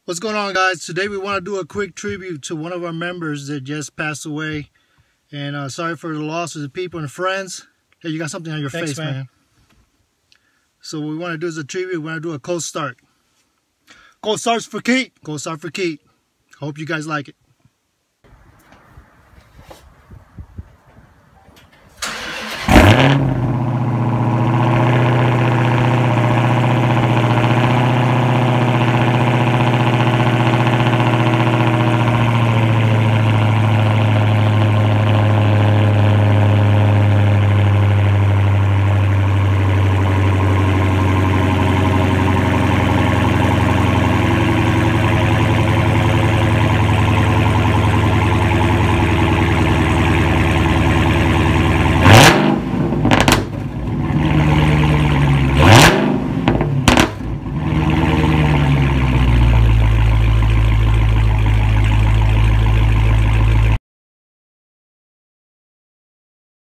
What's going on, guys? Today we want to do a quick tribute to one of our members that just passed away, and sorry for the loss of the people and friends. Hey, you got something on your face, man. So what we want to do is a tribute. We want to do a cold start. Cold starts for Keith. Cold start for Keith. Hope you guys like it.